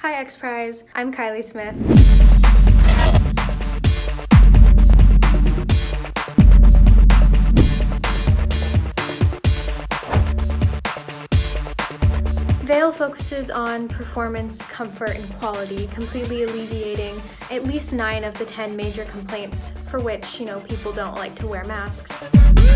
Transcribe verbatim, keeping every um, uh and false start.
Hi XPRIZE, I'm Kylie Smith. Veil focuses on performance, comfort, and quality, completely alleviating at least nine of the ten major complaints for which, you know, people don't like to wear masks.